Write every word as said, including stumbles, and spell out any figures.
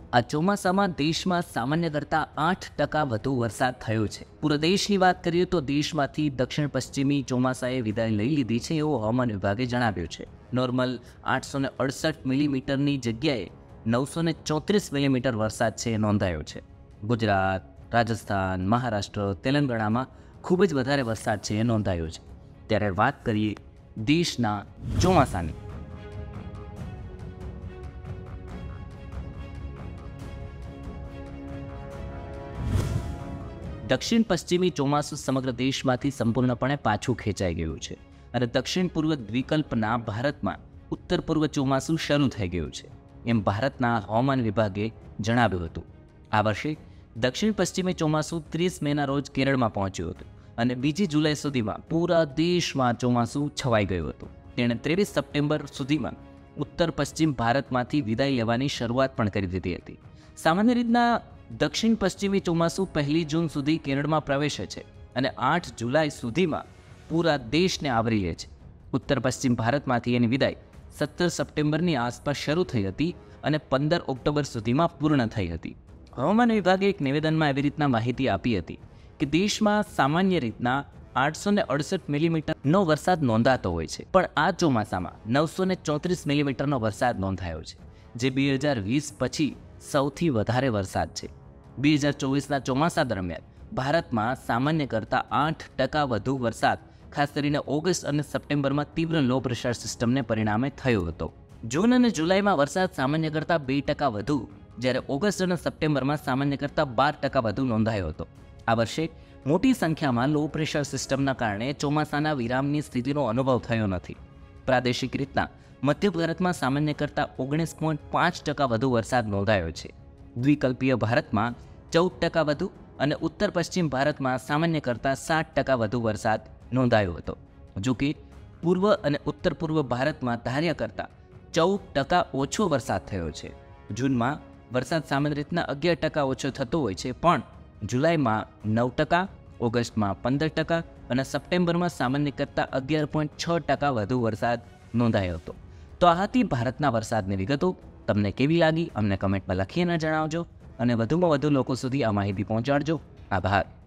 આ ચોમાસામાં દેશમાં સામાન્ય કરતાં આઠ ટકા વધુ વરસાદ થયો છે. પૂરા દેશની વાત કરીએ તો દેશમાંથી દક્ષિણ પશ્ચિમી ચોમાસાએ વિદાય લઈ લીધી છે એવું હવામાન વિભાગે જણાવ્યું છે. નોર્મલ આઠસો ને અડસઠ મિલીમીટરની જગ્યાએ નવસો ને ચોત્રીસ મિલીમીટર વરસાદ છે નોંધાયો છે. ગુજરાત, રાજસ્થાન, મહારાષ્ટ્ર, તેલંગાણામાં ખૂબ જ વધારે વરસાદ છે એ નોંધાયો છે. ત્યારે વાત કરીએ દેશના ચોમાસાની. દક્ષિણ પશ્ચિમી ચોમાસું સમગ્ર દેશમાંથી સંપૂર્ણપણે પાછું ખેંચાઈ ગયું છે અને દક્ષિણ પૂર્વ દ્વીપકલ્પના ભારતમાં ઉત્તર પૂર્વ ચોમાસું શરૂ થઈ ગયું છે એમ ભારતના હવામાન વિભાગે જણાવ્યું હતું. આ વર્ષે દક્ષિણ પશ્ચિમી ચોમાસું ત્રીસ મેના રોજ કેરળમાં પહોંચ્યું હતું અને બીજી જુલાઈ સુધીમાં પૂરા દેશમાં ચોમાસું છવાઈ ગયું હતું. તેણે ત્રેવીસ સપ્ટેમ્બર સુધીમાં ઉત્તર પશ્ચિમ ભારતમાંથી વિદાય લેવાની શરૂઆત પણ કરી દીધી હતી. સામાન્ય રીતના દક્ષિણ પશ્ચિમી ચોમાસું પહેલી જૂન સુધી કેરળમાં પ્રવેશે છે અને આઠ જુલાઈ સુધીમાં પૂરા દેશને આવરી લે છે. ઉત્તર પશ્ચિમ ભારતમાંથી એની વિદાય સત્તર સપ્ટેમ્બરની આસપાસ શરૂ થઈ હતી અને પંદર ઓક્ટોબર સુધીમાં પૂર્ણ થઈ હતી. હવામાન વિભાગે એક નિવેદનમાં એવી રીતના માહિતી આપી હતી કે દેશમાં સામાન્ય રીતના આઠસો ને અડસઠ મિલીમીટરનો વરસાદ નોંધાતો હોય છે, પણ આ ચોમાસામાં નવસો ને ચોત્રીસ મિલીમીટરનો વરસાદ નોંધાયો છે, જે બે હજાર વીસ પછી સૌથી વધારે વરસાદ છે. બે હજાર ચોવીસના ચોમાસા દરમિયાન ભારતમાં સામાન્ય કરતાં આઠ ટકા વધુ વરસાદ ખાસ કરીને ઓગસ્ટ અને સપ્ટેમ્બરમાં તીવ્ર લો પ્રેશર સિસ્ટમને પરિણામે થયો હતો. જૂન અને જુલાઈમાં વરસાદ સામાન્ય કરતાં બે ટકા વધુ, જ્યારે ઓગસ્ટ અને સપ્ટેમ્બરમાં સામાન્ય કરતાં બાર ટકા વધુ નોંધાયો હતો. આ વર્ષે મોટી સંખ્યામાં લો પ્રેશર સિસ્ટમના કારણે ચોમાસાના વિરામની સ્થિતિનો અનુભવ થયો નથી. પ્રાદેશિક રીતના મધ્ય ભારતમાં સામાન્ય કરતાં ઓગણીસ પોઈન્ટ પાંચ ટકા વધુ વરસાદ નોંધાયો છે. દ્વિકલ્પીય ભારતમાં ચૌદ ટકા વધુ અને ઉત્તર પશ્ચિમ ભારતમાં સામાન્ય કરતાં સાત ટકા વધુ વરસાદ નોંધાયો હતો. જો કે પૂર્વ અને ઉત્તર પૂર્વ ભારતમાં ધાર્યા કરતાં ચૌદ ટકા ઓછો વરસાદ થયો છે. જૂનમાં વરસાદ સામાન્ય રીતના અગિયાર ટકા ઓછો થતો હોય છે, પણ જુલાઈમાં નવ ટકા, ઓગસ્ટમાં પંદર ટકા અને સપ્ટેમ્બરમાં સામાન્ય કરતાં અગિયાર પોઈન્ટ છ ટકા વધુ વરસાદ નોંધાયો હતો. તો આ હતી ભારતના વરસાદની વિગતો. તમને કેવી લાગી અમને કમેન્ટમાં લખીને જણાવજો અને વધુમાં વધુ લોકો સુધી આ માહિતી પહોંચાડજો. આભાર.